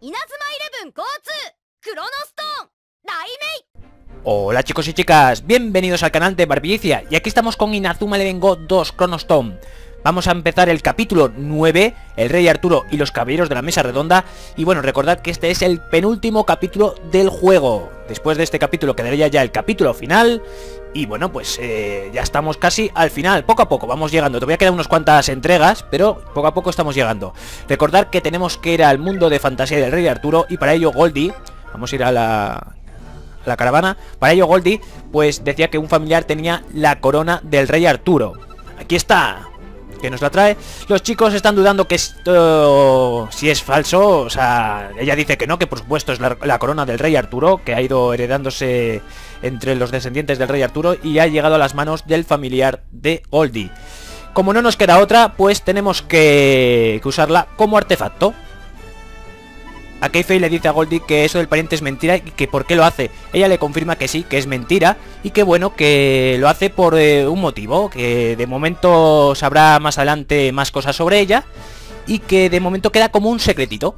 Hola chicos y chicas, bienvenidos al canal de Barbaricia. Y aquí estamos con Inazuma Eleven Go 2 Chrono Stone. Vamos a empezar el capítulo 9, el Rey Arturo y los caballeros de la mesa redonda. Y bueno, recordad que este es el penúltimo capítulo del juego. Después de este capítulo quedaría ya el capítulo final. Y bueno, pues ya estamos casi al final. Poco a poco vamos llegando. Todavía quedan unas cuantas entregas, pero poco a poco estamos llegando. Recordad que tenemos que ir al mundo de fantasía del Rey Arturo. Y para ello Goldie, vamos a ir a la caravana. Para ello Goldie pues decía que un familiar tenía la corona del Rey Arturo. Aquí está, que nos la trae. Los chicos están dudando que esto si es falso. O sea, ella dice que no, que por supuesto es la corona del Rey Arturo, que ha ido heredándose entre los descendientes del Rey Arturo y ha llegado a las manos del familiar de Goldie. Como no nos queda otra, pues tenemos que usarla como artefacto. A Kei-Fei le dice a Goldie que eso del pariente es mentira y que por qué lo hace. Ella le confirma que sí, que es mentira y que bueno, que lo hace por un motivo, que de momento sabrá más adelante más cosas sobre ella y que de momento queda como un secretito.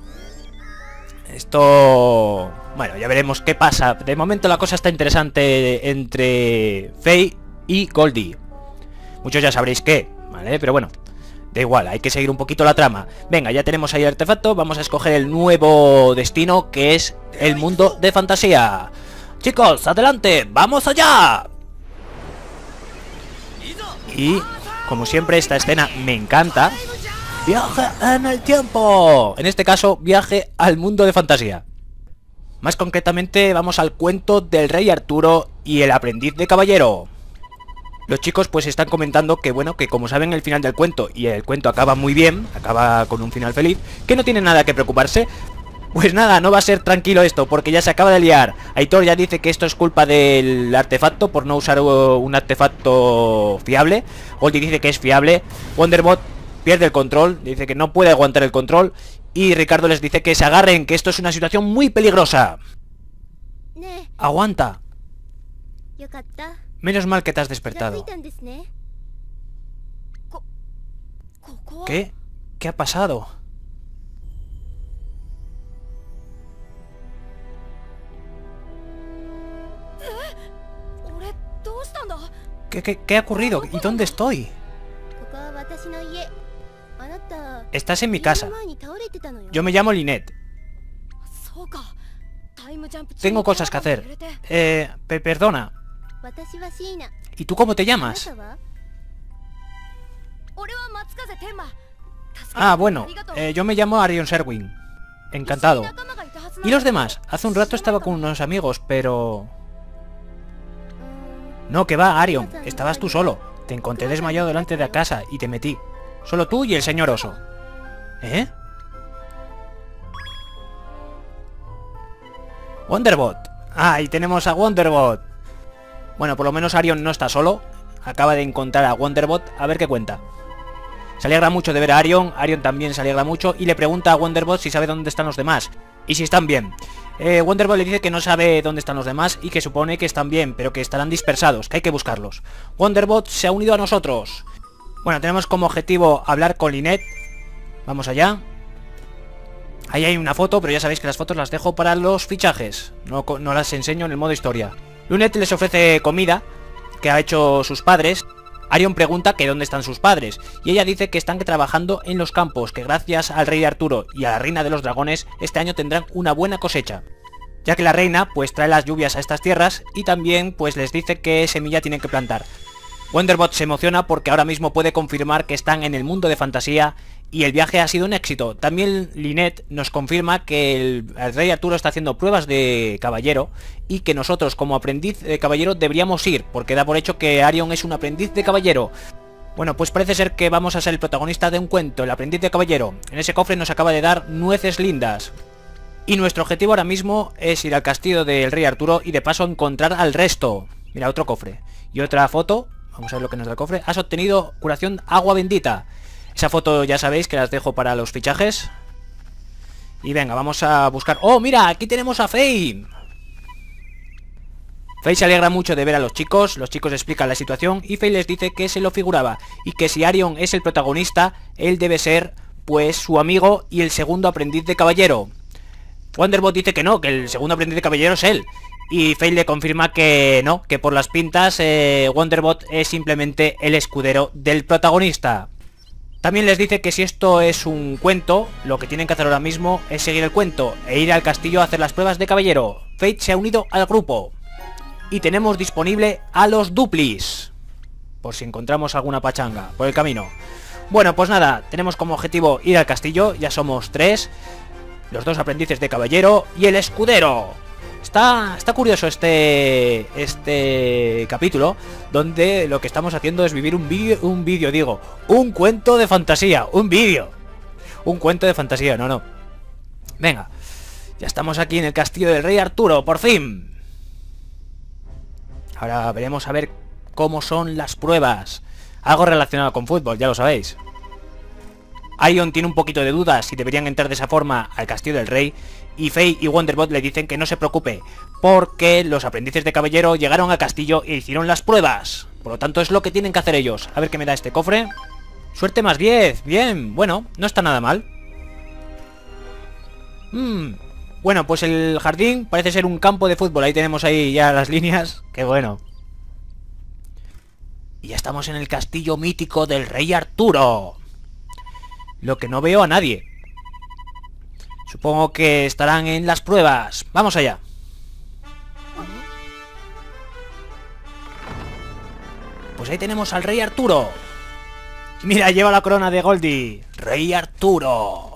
Esto... bueno, ya veremos qué pasa. De momento la cosa está interesante entre Fei y Goldie. Muchos ya sabréis qué, ¿vale? Pero bueno, da igual, hay que seguir un poquito la trama. Venga, ya tenemos ahí el artefacto. Vamos a escoger el nuevo destino, que es el mundo de fantasía. Chicos, adelante, ¡vamos allá! Y, como siempre, esta escena me encanta. ¡Viaje en el tiempo! En este caso, viaje al mundo de fantasía. Más concretamente, vamos al cuento del Rey Arturo y el aprendiz de caballero. Los chicos pues están comentando que bueno, que como saben el final del cuento, y el cuento acaba muy bien, acaba con un final feliz, que no tienen nada que preocuparse. Pues nada, no va a ser tranquilo esto, porque ya se acaba de liar. Aitor ya dice que esto es culpa del artefacto, por no usar un artefacto fiable. Goldie dice que es fiable. Wonderbot pierde el control, dice que no puede aguantar el control. Y Ricardo les dice que se agarren, que esto es una situación muy peligrosa. Aguanta. Menos mal que te has despertado. ¿Qué? ¿Qué ha pasado? ¿Qué ha ocurrido? ¿Y dónde estoy? Estás en mi casa. Yo me llamo Lynette. Tengo cosas que hacer. Perdona. ¿Y tú cómo te llamas? Ah, bueno, yo me llamo Arion Sherwin. Encantado. ¿Y los demás? Hace un rato estaba con unos amigos, pero... No, que va, Arion. Estabas tú solo. Te encontré desmayado delante de la casa y te metí. Solo tú y el señor oso. ¿Eh? Wonderbot. Ah, ahí tenemos a Wonderbot. Bueno, por lo menos Arion no está solo. Acaba de encontrar a Wonderbot. A ver qué cuenta. Se alegra mucho de ver a Arion. Arion también se alegra mucho. Y le pregunta a Wonderbot si sabe dónde están los demás. Y si están bien. Wonderbot le dice que no sabe dónde están los demás. Y que supone que están bien, pero que estarán dispersados. Que hay que buscarlos. Wonderbot se ha unido a nosotros. Bueno, tenemos como objetivo hablar con Lynette. Vamos allá. Ahí hay una foto, pero ya sabéis que las fotos las dejo para los fichajes. No las enseño en el modo historia. Lynette les ofrece comida que ha hecho sus padres. Arion pregunta que dónde están sus padres y ella dice que están trabajando en los campos, que gracias al Rey Arturo y a la Reina de los Dragones este año tendrán una buena cosecha, ya que la reina pues trae las lluvias a estas tierras y también pues les dice qué semilla tienen que plantar. Wonderbot se emociona porque ahora mismo puede confirmar que están en el mundo de fantasía y el viaje ha sido un éxito. También Lynette nos confirma que el Rey Arturo está haciendo pruebas de caballero y que nosotros como aprendiz de caballero deberíamos ir, porque da por hecho que Arion es un aprendiz de caballero. Bueno, pues parece ser que vamos a ser el protagonista de un cuento, el aprendiz de caballero. En ese cofre nos acaba de dar nueces lindas. Y nuestro objetivo ahora mismo es ir al castillo del Rey Arturo y de paso encontrar al resto. Mira, otro cofre. Y otra foto. Vamos a ver lo que nos da el cofre. Has obtenido curación agua bendita. Esa foto ya sabéis que las dejo para los fichajes. Y venga, vamos a buscar... ¡Oh, mira! Aquí tenemos a Fei. Fei se alegra mucho de ver a los chicos explican la situación y Fei les dice que se lo figuraba y que si Arion es el protagonista, él debe ser, pues, su amigo y el segundo aprendiz de caballero. Wonderbot dice que no, que el segundo aprendiz de caballero es él. Y Faye le confirma que no, que por las pintas Wonderbot es simplemente el escudero del protagonista. También les dice que si esto es un cuento, lo que tienen que hacer ahora mismo es seguir el cuento e ir al castillo a hacer las pruebas de caballero. Fate se ha unido al grupo. Y tenemos disponible a los duplis, por si encontramos alguna pachanga por el camino. Bueno, pues nada, tenemos como objetivo ir al castillo, ya somos 3. Los 2 aprendices de caballero y el escudero. Está curioso este capítulo, donde lo que estamos haciendo es vivir un cuento de fantasía, un cuento de fantasía, no. Venga, ya estamos aquí en el castillo del rey Arturo, por fin. Ahora veremos a ver cómo son las pruebas. Algo relacionado con fútbol, ya lo sabéis. Arion tiene un poquito de dudas si deberían entrar de esa forma al castillo del rey, y Faye y Wonderbot le dicen que no se preocupe, porque los aprendices de caballero llegaron al castillo e hicieron las pruebas. Por lo tanto es lo que tienen que hacer ellos. A ver qué me da este cofre. Suerte más 10, bien, bueno, no está nada mal. Bueno, pues el jardín parece ser un campo de fútbol. Ahí tenemos ahí ya las líneas, qué bueno. Y ya estamos en el castillo mítico del rey Arturo. Lo que no veo a nadie. Supongo que estarán en las pruebas. Vamos allá. Pues ahí tenemos al rey Arturo. Mira, lleva la corona de Goldie. Rey Arturo.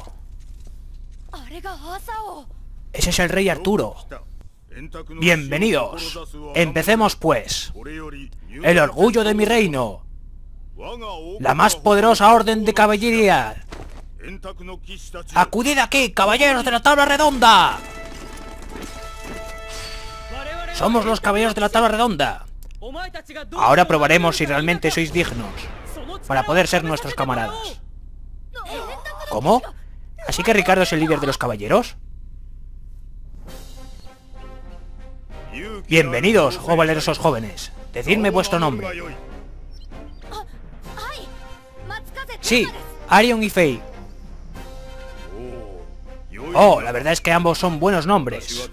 Ese es el rey Arturo. Bienvenidos. Empecemos pues. El orgullo de mi reino. La más poderosa orden de caballería. ¡Acudid aquí, caballeros de la tabla redonda! Somos los caballeros de la tabla redonda. Ahora probaremos si realmente sois dignos para poder ser nuestros camaradas. ¿Cómo? ¿Así que Ricardo es el líder de los caballeros? Bienvenidos, valerosos jóvenes. Decidme vuestro nombre. Sí, Arion y Faye. Oh, la verdad es que ambos son buenos nombres.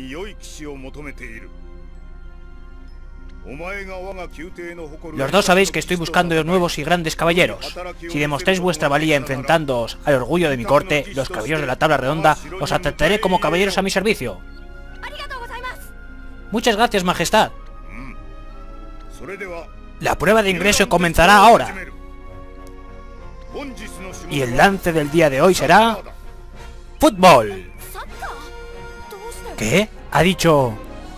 Los dos sabéis que estoy buscando nuevos y grandes caballeros. Si demostráis vuestra valía enfrentándoos al orgullo de mi corte, los caballeros de la tabla redonda, os aceptaré como caballeros a mi servicio. Muchas gracias, majestad. La prueba de ingreso comenzará ahora. Y el lance del día de hoy será... ¡fútbol! ¿Qué? Ha dicho...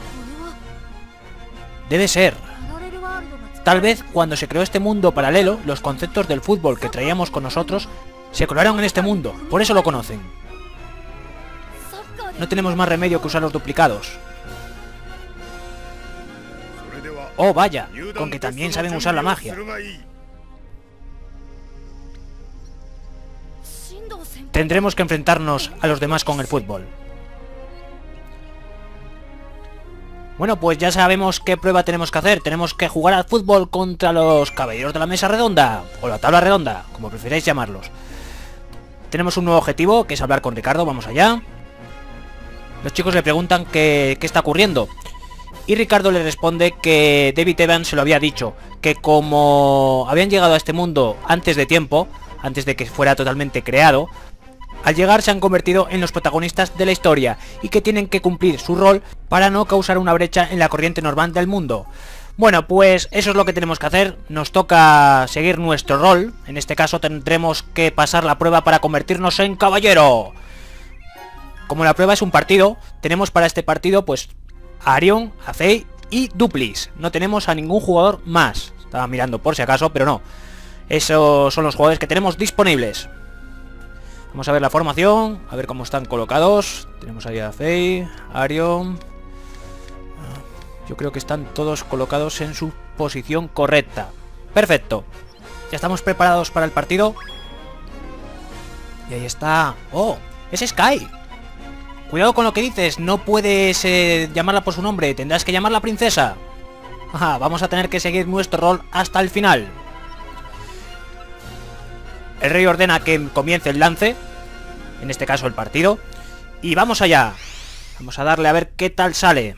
Debe ser. Tal vez cuando se creó este mundo paralelo, los conceptos del fútbol que traíamos con nosotros se colaron en este mundo, por eso lo conocen. No tenemos más remedio que usar los duplicados. Oh, vaya, con que también saben usar la magia. Tendremos que enfrentarnos a los demás con el fútbol. Bueno, pues ya sabemos qué prueba tenemos que hacer. Tenemos que jugar al fútbol contra los caballeros de la mesa redonda, o la tabla redonda, como preferáis llamarlos. Tenemos un nuevo objetivo, que es hablar con Ricardo. Vamos allá. Los chicos le preguntan qué está ocurriendo. Y Ricardo le responde que David Evans se lo había dicho, que como habían llegado a este mundo antes de tiempo, antes de que fuera totalmente creado, al llegar se han convertido en los protagonistas de la historia y que tienen que cumplir su rol para no causar una brecha en la corriente normal del mundo. Bueno, pues eso es lo que tenemos que hacer. Nos toca seguir nuestro rol. En este caso tendremos que pasar la prueba para convertirnos en caballero. Como la prueba es un partido, tenemos para este partido pues a Arion, a Faye y duplis. No tenemos a ningún jugador más. Estaba mirando por si acaso, pero no. Esos son los jugadores que tenemos disponibles. Vamos a ver la formación, a ver cómo están colocados. Tenemos ahí a Faye, Arion. Yo creo que están todos colocados en su posición correcta. Perfecto. Ya estamos preparados para el partido. Y ahí está. ¡Oh! ¡Es Sky! Cuidado con lo que dices. No puedes llamarla por su nombre. Tendrás que llamarla princesa. Ajá, vamos a tener que seguir nuestro rol hasta el final. El rey ordena que comience el lance. En este caso el partido. Y vamos allá. Vamos a darle a ver qué tal sale.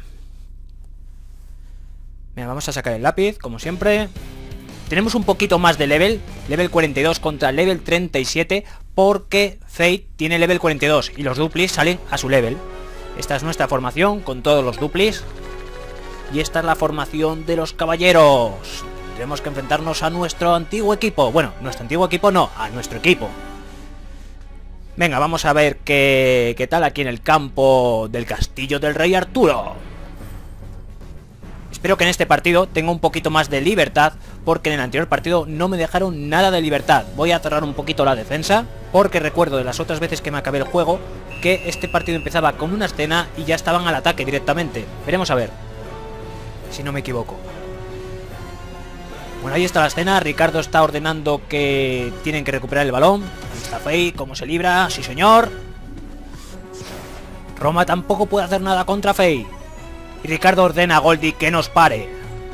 Mira, vamos a sacar el lápiz, como siempre. Tenemos un poquito más de level. Level 42 contra level 37. Porque Fate tiene level 42 y los duplis salen a su level. Esta es nuestra formación con todos los duplis. Y esta es la formación de los caballeros. Tenemos que enfrentarnos a nuestro antiguo equipo. Bueno, nuestro antiguo equipo no, a nuestro equipo. Venga, vamos a ver qué tal aquí en el campo del castillo del rey Arturo. Espero que en este partido tenga un poquito más de libertad, porque en el anterior partido no me dejaron nada de libertad. Voy a cerrar un poquito la defensa, porque recuerdo de las otras veces que me acabé el juego, que este partido empezaba con una escena y ya estaban al ataque directamente. Veremos a ver, si no me equivoco. Bueno, ahí está la escena. Ricardo está ordenando que tienen que recuperar el balón. Ahí está Fate, cómo se libra, sí señor. Roma tampoco puede hacer nada contra Fate. Y Ricardo ordena a Goldie que nos pare.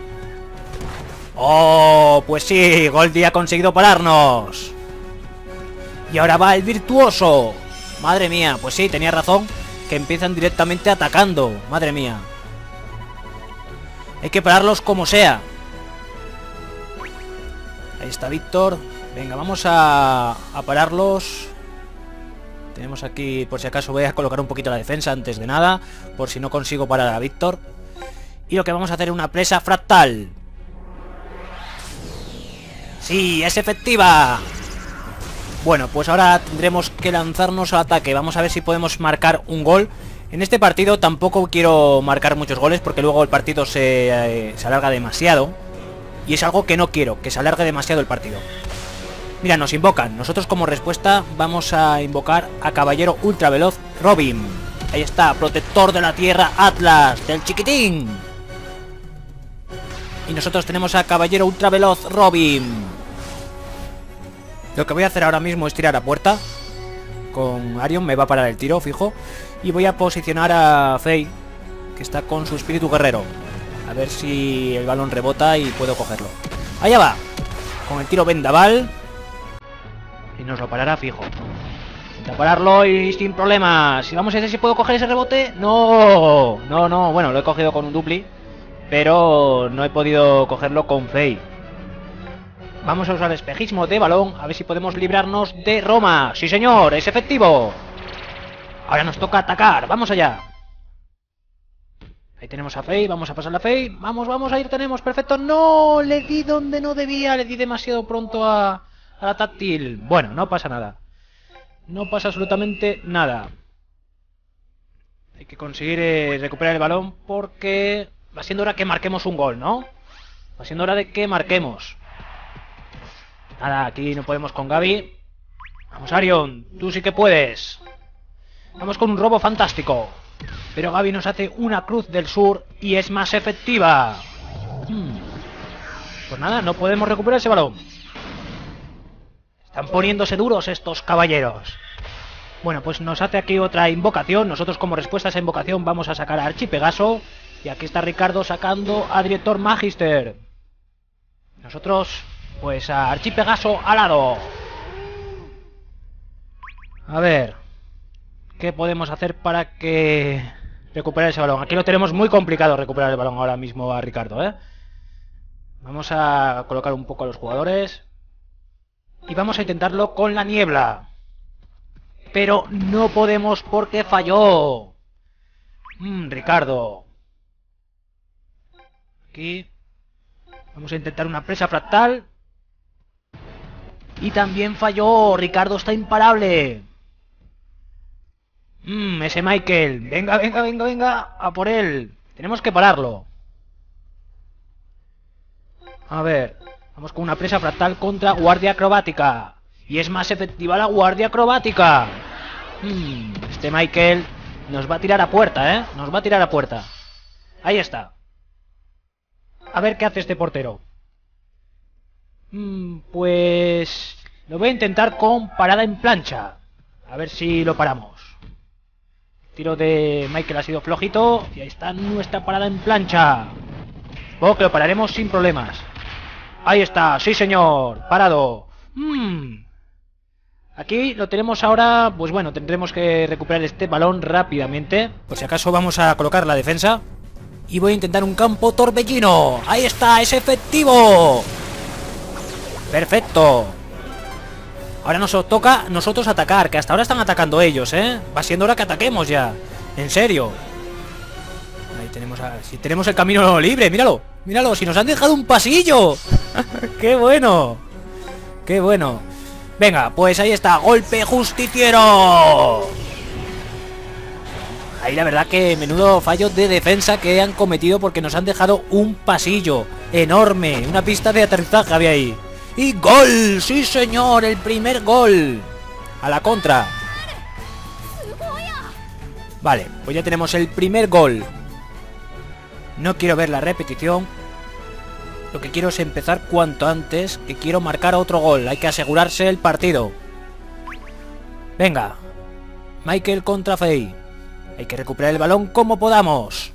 ¡Oh! Pues sí, Goldie ha conseguido pararnos. Y ahora va el virtuoso. Madre mía, pues sí, tenía razón, que empiezan directamente atacando. Madre mía. Hay que pararlos como sea. Ahí está Víctor. Venga, vamos a pararlos. Tenemos aquí, por si acaso voy a colocar un poquito la defensa antes de nada, por si no consigo parar a Víctor. Y lo que vamos a hacer es una presa fractal. ¡Sí, es efectiva! Bueno, pues ahora tendremos que lanzarnos al ataque. Vamos a ver si podemos marcar un gol. En este partido tampoco quiero marcar muchos goles, porque luego el partido se alarga demasiado. Y es algo que no quiero, que se alargue demasiado el partido. Mira, nos invocan. Nosotros como respuesta vamos a invocar a Caballero Ultraveloz Robin. Ahí está, protector de la tierra Atlas, del chiquitín. Y nosotros tenemos a Caballero Ultraveloz Robin. Lo que voy a hacer ahora mismo es tirar a puerta. Con Arion me va a parar el tiro, fijo. Y voy a posicionar a Fate, que está con su espíritu guerrero. A ver si el balón rebota y puedo cogerlo. Allá va. Con el tiro vendaval. Y nos lo parará fijo. Intenta pararlo y sin problemas. Y vamos a ver si puedo coger ese rebote. No, no, no. Bueno, lo he cogido con un dupli, pero no he podido cogerlo con Fate. Vamos a usar espejismo de balón. A ver si podemos librarnos de Roma. Sí señor, es efectivo. Ahora nos toca atacar. Vamos allá. Ahí tenemos a Fate. Vamos a pasarle a Fate. Vamos, vamos, ahí lo tenemos. Perfecto. No, le di donde no debía. Le di demasiado pronto a la táctil. Bueno, no pasa nada. No pasa absolutamente nada. Hay que conseguir recuperar el balón, porque va siendo hora que marquemos un gol, ¿no? Va siendo hora de que marquemos. Nada, aquí no podemos con Gaby. Vamos, Arion, tú sí que puedes. Vamos con un robo fantástico. Pero Gaby nos hace una cruz del sur y es más efectiva. Pues nada, no podemos recuperar ese balón. Están poniéndose duros estos caballeros. Bueno, pues nos hace aquí otra invocación. Nosotros como respuesta a esa invocación vamos a sacar a Archipegaso. Y aquí está Ricardo sacando a Director Magister. Nosotros, pues a Archipegaso al lado. A ver, ¿qué podemos hacer para que recuperar ese balón? Aquí lo tenemos muy complicado recuperar el balón ahora mismo a Ricardo, ¿eh? Vamos a colocar un poco a los jugadores. Y vamos a intentarlo con la niebla. Pero no podemos porque falló. Ricardo. Aquí. Vamos a intentar una presa fractal. Y también falló. Ricardo está imparable. Ese Michael. Venga, venga, venga, venga. A por él. Tenemos que pararlo. A ver. Vamos con una presa fractal contra guardia acrobática. Y es más efectiva la guardia acrobática. Este Michael nos va a tirar a puerta, ¿eh? Nos va a tirar a puerta. Ahí está. A ver qué hace este portero. Pues lo voy a intentar con parada en plancha. A ver si lo paramos. El tiro de Michael ha sido flojito. Y ahí está nuestra parada en plancha. Supongo que lo pararemos sin problemas. Ahí está, sí señor, parado. Aquí lo tenemos ahora, pues bueno, tendremos que recuperar este balón rápidamente. Por si acaso vamos a colocar la defensa. Y voy a intentar un campo torbellino. ¡Ahí está! ¡Es efectivo! ¡Perfecto! Ahora nos toca a nosotros atacar, que hasta ahora están atacando ellos, ¿eh? Va siendo hora que ataquemos ya. En serio. Ahí tenemos si tenemos el camino libre, míralo. Míralo, si nos han dejado un pasillo. ¡Qué bueno! ¡Qué bueno! Venga, pues ahí está, golpe justiciero. Ahí la verdad que menudo fallo de defensa que han cometido porque nos han dejado un pasillo enorme, una pista de aterrizaje había ahí. ¡Y gol! ¡Sí señor! ¡El primer gol! A la contra. Vale, pues ya tenemos el primer gol. No quiero ver la repetición. Lo que quiero es empezar cuanto antes, que quiero marcar otro gol. Hay que asegurarse el partido. Venga. Michael contra Faye. Hay que recuperar el balón como podamos.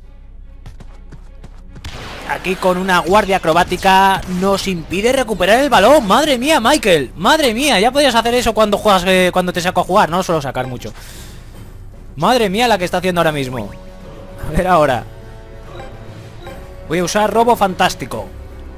Aquí con una guardia acrobática nos impide recuperar el balón. ¡Madre mía, Michael! ¡Madre mía! Ya podías hacer eso cuando juegas, cuando te saco a jugar. No suelo sacar mucho. ¡Madre mía la que está haciendo ahora mismo! A ver ahora. Voy a usar robo fantástico.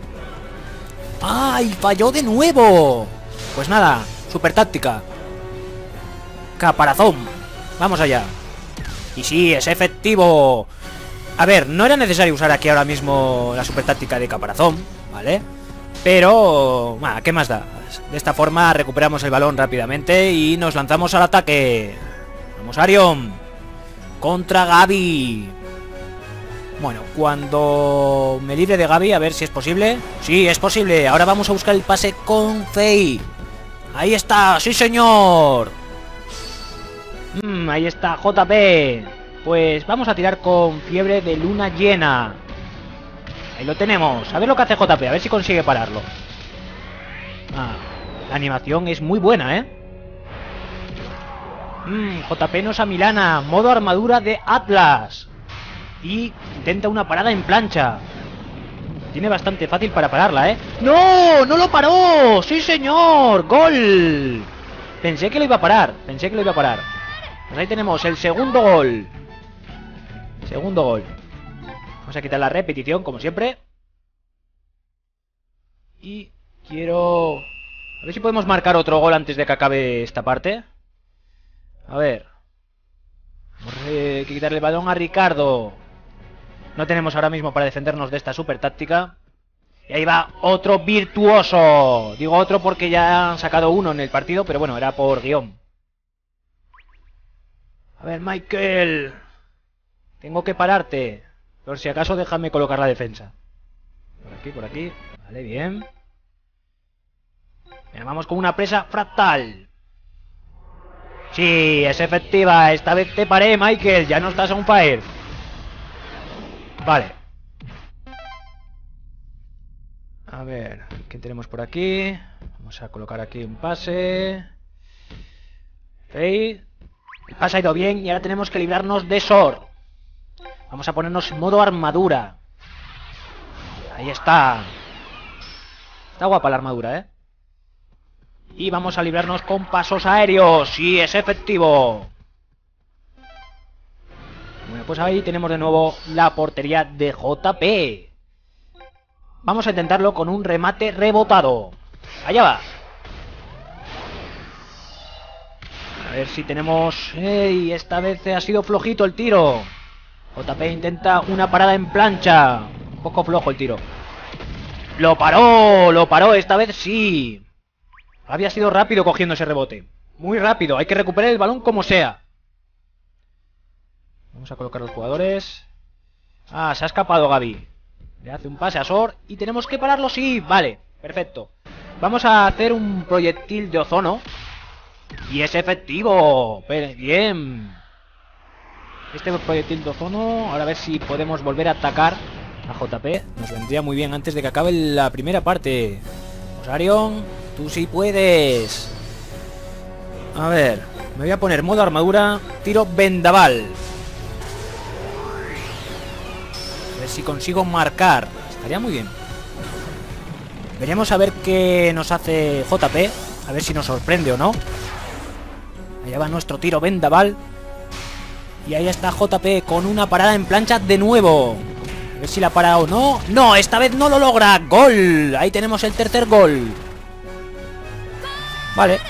¡Ay! ¡Falló de nuevo! Pues nada, super táctica. Caparazón. Vamos allá. Y sí, es efectivo. A ver, no era necesario usar aquí ahora mismo la super táctica de caparazón, ¿vale? Pero, ¿qué más da? De esta forma recuperamos el balón rápidamente y nos lanzamos al ataque. Vamos, Arion. Contra Gaby. Bueno, cuando me libre de Gaby, a ver si es posible. Sí, es posible. Ahora vamos a buscar el pase con Faye. Ahí está, sí señor. Ahí está, JP. Pues vamos a tirar con fiebre de luna llena. Ahí lo tenemos. A ver lo que hace JP, a ver si consigue pararlo. La animación es muy buena, ¿eh? JP nos amilana. Modo armadura de Atlas. Y intenta una parada en plancha. Tiene bastante fácil para pararla, ¿eh? ¡No! ¡No lo paró! ¡Sí, señor! ¡Gol! Pensé que lo iba a parar. Pensé que lo iba a parar. Pues ahí tenemos el segundo gol. Segundo gol. Vamos a quitar la repetición, como siempre. Y quiero... A ver si podemos marcar otro gol antes de que acabe esta parte. A ver. Vamos a que quitarle el balón a Ricardo. No tenemos ahora mismo para defendernos de esta super táctica. Y ahí va otro virtuoso. Digo otro porque ya han sacado uno en el partido, pero bueno, era por guión. A ver, Michael. Tengo que pararte. Por si acaso déjame colocar la defensa. Por aquí, por aquí. Vale, bien. Venga, vamos con una presa fractal. Sí, es efectiva. Esta vez te paré, Michael. Ya no estás on fire. Vale. A ver, ¿qué tenemos por aquí? Vamos a colocar aquí un pase. El pase ha ido bien y ahora tenemos que librarnos de Sor. Vamos a ponernos en modo armadura. Ahí está. Está guapa la armadura, ¿eh? Y vamos a librarnos con pasos aéreos. Sí, es efectivo. Bueno, pues ahí tenemos de nuevo la portería de JP. Vamos a intentarlo con un remate rebotado. Allá va. A ver si tenemos... ¡Ey! Esta vez ha sido flojito el tiro. JP intenta una parada en plancha. Un poco flojo el tiro. ¡Lo paró! Esta vez sí. Había sido rápido cogiendo ese rebote. Muy rápido, hay que recuperar el balón como sea. Vamos a colocar los jugadores. Ah, se ha escapado Gaby. Le hace un pase a Sor y tenemos que pararlo, sí. Vale, perfecto. Vamos a hacer un proyectil de ozono. Y es efectivo. Bien. Este proyectil de ozono, ahora a ver si podemos volver a atacar a JP. Nos vendría muy bien antes de que acabe la primera parte. Vamos, Arion, tú sí puedes. A ver, me voy a poner modo armadura. Tiro vendaval. A ver si consigo marcar. Estaría muy bien. Veremos a ver qué nos hace JP. A ver si nos sorprende o no. Allá va nuestro tiro vendaval. Y ahí está JP con una parada en plancha de nuevo. A ver si la para o no. ¡No! Esta vez no lo logra. ¡Gol! Ahí tenemos el tercer gol. Vale.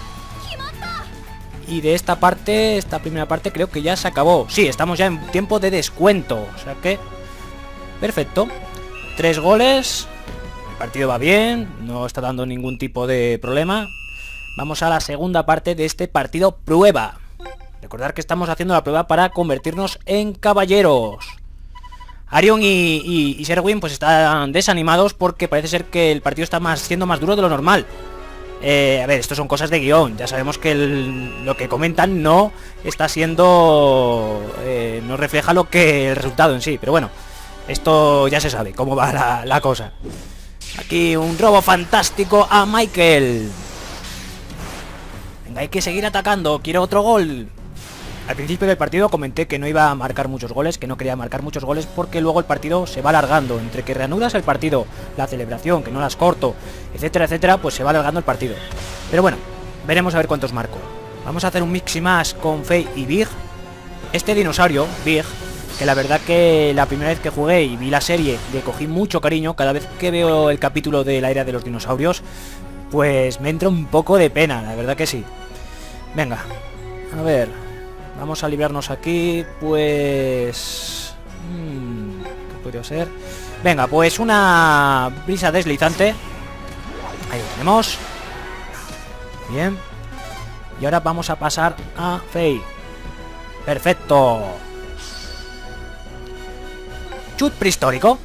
Y de esta parte, esta primera parte creo que ya se acabó. Sí, estamos ya en tiempo de descuento. O sea que... perfecto. 3 goles. El partido va bien. No está dando ningún tipo de problema. Vamos a la segunda parte de este partido prueba. Recordar que estamos haciendo la prueba para convertirnos en caballeros. Arion y Sherwin pues están desanimados porque parece ser que el partido está siendo más duro de lo normal. A ver, esto son cosas de guión. Ya sabemos que lo que comentan no está siendo... no refleja el resultado en sí. Pero bueno, esto ya se sabe cómo va la cosa. Aquí un robo fantástico a Michael. Venga, hay que seguir atacando. Quiero otro gol. Al principio del partido comenté que no iba a marcar muchos goles, que no quería marcar muchos goles porque luego el partido se va alargando. Entre que reanudas el partido, la celebración, que no las corto, etcétera, etcétera, pues se va alargando el partido. Pero bueno, veremos a ver cuántos marco. Vamos a hacer un mix y más con Faye y Big. Este dinosaurio, Big, que la verdad que la primera vez que jugué y vi la serie le cogí mucho cariño. Cada vez que veo el capítulo de la era de los dinosaurios, pues me entra un poco de pena, la verdad que sí. Venga, a ver... vamos a librarnos aquí, pues... ¿qué podría ser? Venga, pues una brisa deslizante. Ahí lo tenemos. Bien. Y ahora vamos a pasar a Faye. Perfecto. Chut prehistórico.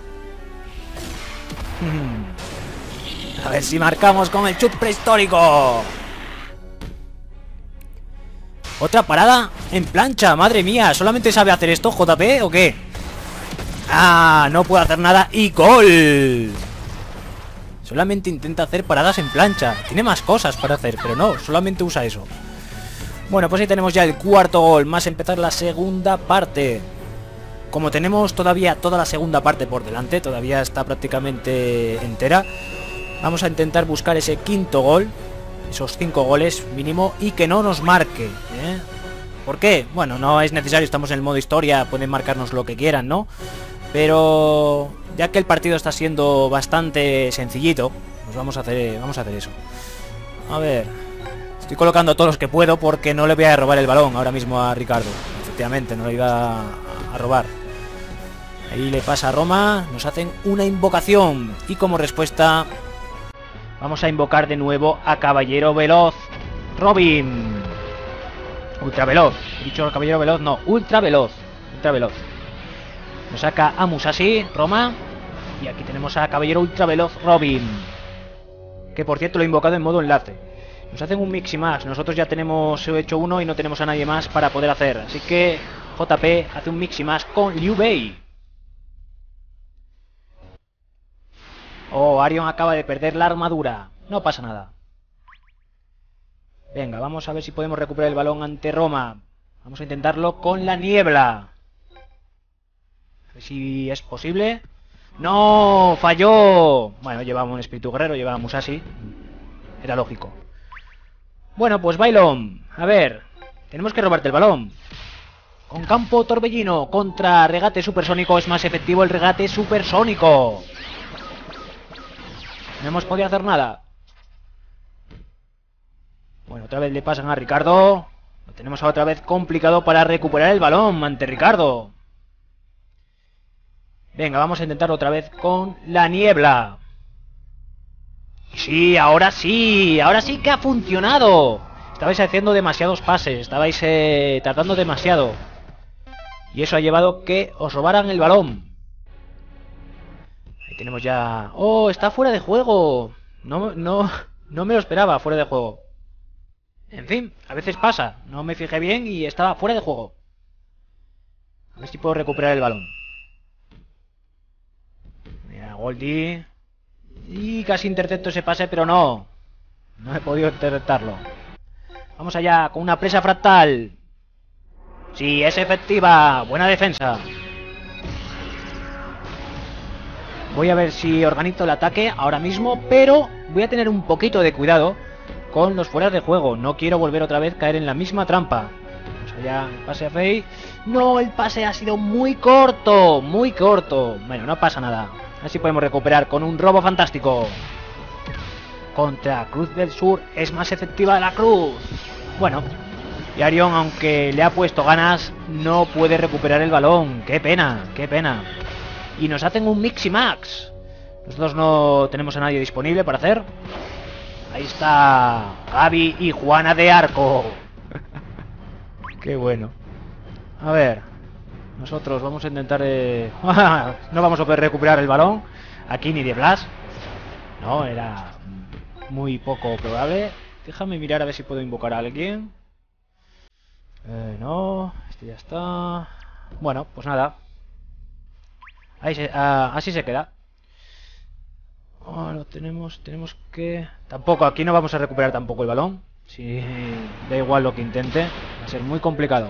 A ver si marcamos con el chut prehistórico. Otra parada en plancha, madre mía. ¿Solamente sabe hacer esto JP o qué? Ah, no puede hacer nada y ¡gol! Solamente intenta hacer paradas en plancha. Tiene más cosas para hacer, pero no, solamente usa eso. Bueno, pues ahí tenemos ya el cuarto gol, más empezar la segunda parte. Como tenemos todavía toda la segunda parte por delante, todavía está prácticamente entera, vamos a intentar buscar ese quinto gol. Esos 5 goles mínimo y que no nos marque, ¿eh? ¿Por qué? Bueno, no es necesario, estamos en el modo historia, pueden marcarnos lo que quieran, ¿no? Pero ya que el partido está siendo bastante sencillito, pues vamos a hacer eso. A ver, estoy colocando a todos los que puedo porque no le voy a robar el balón ahora mismo a Ricardo. Efectivamente, no le iba a robar. Ahí le pasa a Roma, nos hacen una invocación y como respuesta... vamos a invocar de nuevo a Caballero Veloz, Robin. Ultra Veloz. He dicho Caballero Veloz, no, Ultra Veloz. Ultra Veloz. Nos saca a Musashi, Roma. Y aquí tenemos a Caballero Ultra Veloz, Robin. Que por cierto lo he invocado en modo enlace. Nos hacen un mix y más. Nosotros ya tenemos hecho uno y no tenemos a nadie más para poder hacer. Así que JP hace un mix y más con Liu Bei. Oh, Arion acaba de perder la armadura. No pasa nada. Venga, vamos a ver si podemos recuperar el balón ante Roma. Vamos a intentarlo con la niebla. A ver si es posible. ¡No! ¡Falló! Bueno, llevaba un espíritu guerrero, llevaba Musashi. Era lógico. Bueno, pues Bailón. A ver, tenemos que robarte el balón. Con campo torbellino contra regate supersónico es más efectivo el regate supersónico. No hemos podido hacer nada. Bueno, otra vez le pasan a Ricardo. Lo tenemos otra vez complicado para recuperar el balón ante Ricardo. Venga, vamos a intentarlo otra vez con la niebla. Sí, ahora sí. Ahora sí que ha funcionado. Estabais haciendo demasiados pases. Estabais tardando demasiado. Y eso ha llevado que os robaran el balón. Ahí tenemos ya... ¡Oh! Está fuera de juego. No me lo esperaba, fuera de juego. En fin, a veces pasa. No me fijé bien y estaba fuera de juego. A ver si puedo recuperar el balón. Mira, Goldie. Y casi intercepto ese pase, pero no. No he podido interceptarlo. Vamos allá, con una presa fractal. Sí, es efectiva. Buena defensa. Voy a ver si organizo el ataque ahora mismo, pero voy a tener un poquito de cuidado con los fueras de juego. No quiero volver otra vez a caer en la misma trampa. Vamos allá, el pase a Faye. No, el pase ha sido muy corto, muy corto. Bueno, no pasa nada. Así podemos recuperar con un robo fantástico. Contra Cruz del Sur es más efectiva la Cruz. Bueno, y Arion, aunque le ha puesto ganas, no puede recuperar el balón. Qué pena, qué pena. Y nos hacen un Mix y Max. Nosotros no tenemos a nadie disponible para hacer. Ahí está Gaby y Juana de Arco. Qué bueno. A ver, nosotros vamos a intentar... no vamos a poder recuperar el balón aquí ni de Blas. No, era muy poco probable. Déjame mirar a ver si puedo invocar a alguien. No, este ya está. Bueno, pues nada. Así se queda. Bueno, tenemos que... Tampoco, aquí no vamos a recuperar tampoco el balón. Si da igual lo que intente, va a ser muy complicado.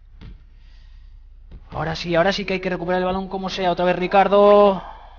Ahora sí que hay que recuperar el balón como sea. Otra vez Ricardo.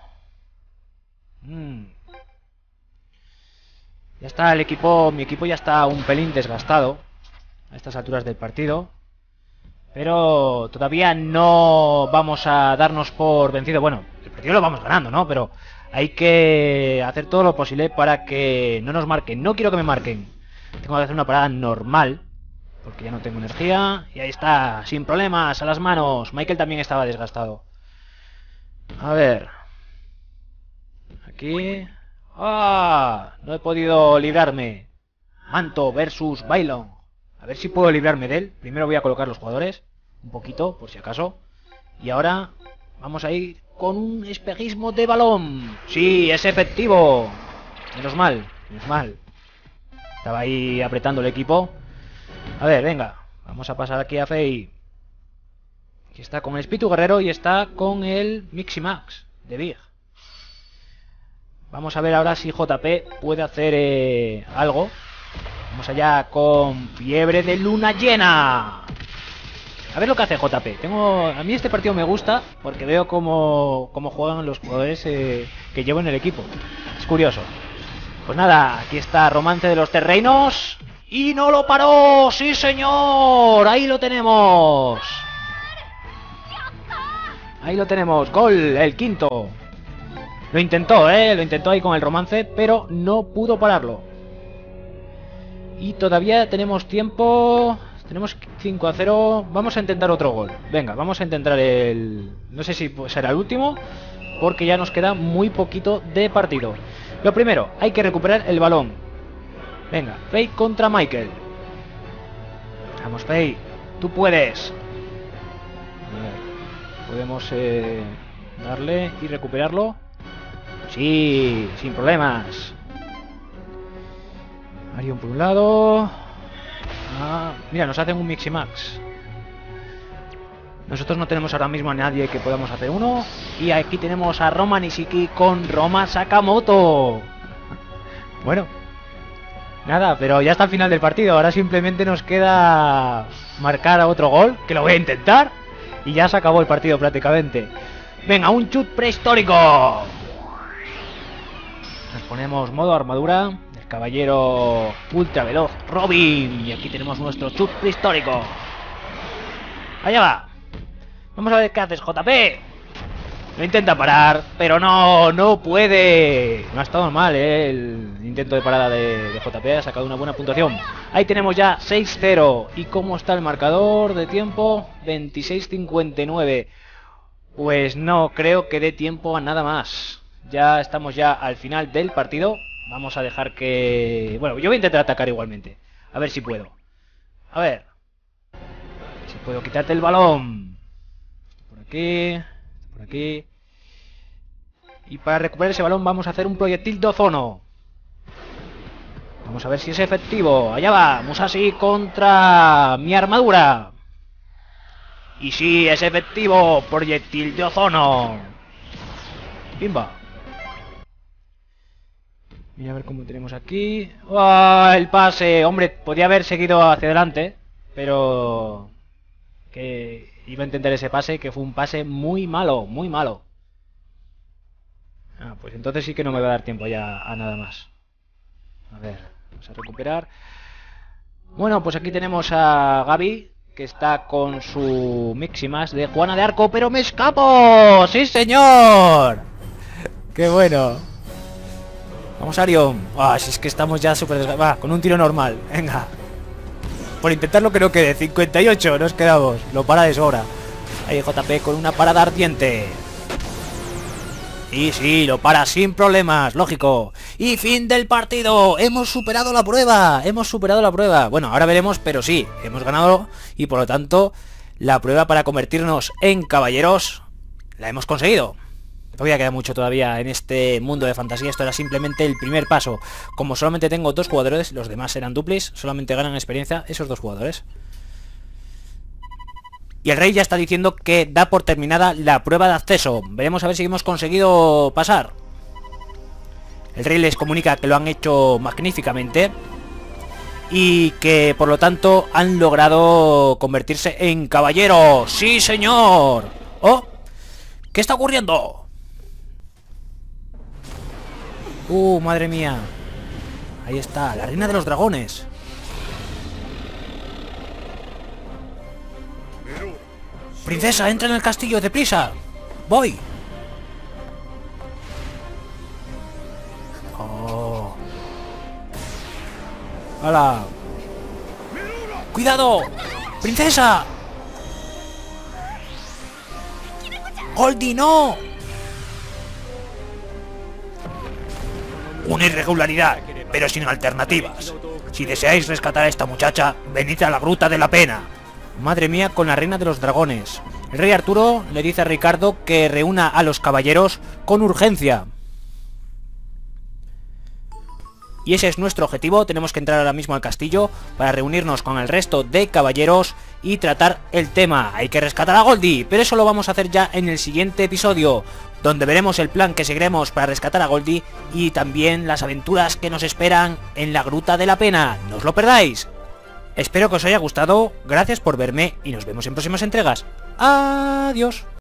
Ya está el equipo, mi equipo ya está un pelín desgastado a estas alturas del partido. Pero todavía no vamos a darnos por vencido. Bueno, el partido lo vamos ganando, ¿no? Pero hay que hacer todo lo posible para que no nos marquen. No quiero que me marquen. Tengo que hacer una parada normal, porque ya no tengo energía. Y ahí está, sin problemas, a las manos. Michael también estaba desgastado. A ver. Aquí. ¡Ah! No he podido librarme. Manto versus Bailon. A ver si puedo librarme de él. Primero voy a colocar los jugadores. Un poquito, por si acaso. Y ahora vamos a ir con un espejismo de balón. ¡Sí, es efectivo! Menos mal, menos mal. Estaba ahí apretando el equipo. A ver, venga. Vamos a pasar aquí a Faye. Aquí está con el Espíritu Guerrero y está con el Miximax de Big. Vamos a ver ahora si JP puede hacer algo. Vamos allá con Fiebre de Luna Llena. A ver lo que hace JP. A mí este partido me gusta porque veo cómo juegan los jugadores que llevo en el equipo. Es curioso. Pues nada, aquí está Romance de los Terrenos. ¡Y no lo paró! ¡Sí, señor! ¡Ahí lo tenemos! Ahí lo tenemos. Gol, el quinto. Lo intentó ahí con el Romance, pero no pudo pararlo. Y todavía tenemos tiempo. Tenemos 5-0. Vamos a intentar otro gol. Venga, vamos a intentar el... No sé si será el último, porque ya nos queda muy poquito de partido. Lo primero, hay que recuperar el balón. Venga, Faye contra Michael. Vamos, Faye, tú puedes. Podemos darle y recuperarlo. Sí, sin problemas. Arion por un lado. Mira, nos hacen un Miximax. Nosotros no tenemos ahora mismo a nadie que podamos hacer uno. Y aquí tenemos a Roma Nishiki con Roma Sakamoto. Bueno, nada, pero ya está el final del partido. Ahora simplemente nos queda marcar a otro gol, que lo voy a intentar. Y ya se acabó el partido prácticamente. Venga, un chut prehistórico. Nos ponemos modo armadura. El caballero ultra veloz Robin. Y aquí tenemos nuestro chut prehistórico. Allá va. Vamos a ver qué haces, JP. Lo intenta parar, pero no puede. No ha estado mal, el intento de parada de JP. Ha sacado una buena puntuación. Ahí tenemos ya 6-0. ¿Y cómo está el marcador de tiempo? 26:59. Pues no creo que dé tiempo a nada más. Ya estamos ya al final del partido. Vamos a dejar que... Bueno, yo voy a intentar atacar igualmente. A ver si puedo. A ver. Si puedo quitarte el balón. Por aquí. Por aquí. Y para recuperar ese balón vamos a hacer un proyectil de ozono. Vamos a ver si es efectivo. Allá va. Musashi contra mi armadura. Y sí, es efectivo. Proyectil de ozono. Pimba. Mira a ver cómo tenemos aquí. ¡Oh, el pase! Hombre, podía haber seguido hacia adelante, pero... que iba a intentar ese pase, que fue un pase muy malo, muy malo. Pues entonces sí que no me va a dar tiempo ya a nada más. A ver, Vamos a recuperar. Bueno, pues aquí tenemos a Gaby, que está con su Miximas de Juana de Arco, pero me escapo. ¡Sí, señor! ¡Qué bueno! Vamos, Arion. Si es que estamos ya súper desgastados. Va, con un tiro normal. Venga. Por intentarlo que no quede. 58 nos quedamos. Lo para de sobra. Ahí JP con una parada ardiente. Y sí, lo para sin problemas, lógico. Y fin del partido. Hemos superado la prueba. Hemos superado la prueba. Bueno, ahora veremos, pero sí, hemos ganado. Y por lo tanto, la prueba para convertirnos en caballeros la hemos conseguido. Todavía queda mucho todavía en este mundo de fantasía. Esto era simplemente el primer paso. Como solamente tengo 2 jugadores, los demás serán duplis. Solamente ganan experiencia esos 2 jugadores. Y el rey ya está diciendo que da por terminada la prueba de acceso. Veremos a ver si hemos conseguido pasar. El rey les comunica que lo han hecho magníficamente. Y que por lo tanto han logrado convertirse en caballeros. ¡Sí, señor! ¡Oh! ¿Qué está ocurriendo? Madre mía. Ahí está, la reina de los dragones. Princesa, entra en el castillo, deprisa. Voy. Oh. ¡Hala! ¡Cuidado! ¡Princesa! ¡Goldie, no! Una irregularidad, pero sin alternativas. Si deseáis rescatar a esta muchacha, venid a la Gruta de la Pena. Madre mía, con la reina de los dragones. El rey Arturo le dice a Ricardo que reúna a los caballeros con urgencia. Y ese es nuestro objetivo. Tenemos que entrar ahora mismo al castillo para reunirnos con el resto de caballeros y tratar el tema. Hay que rescatar a Goldie, pero eso lo vamos a hacer ya en el siguiente episodio, donde veremos el plan que seguiremos para rescatar a Goldie y también las aventuras que nos esperan en la Gruta de la Pena. ¡No os lo perdáis! Espero que os haya gustado, gracias por verme y nos vemos en próximas entregas. ¡Adiós!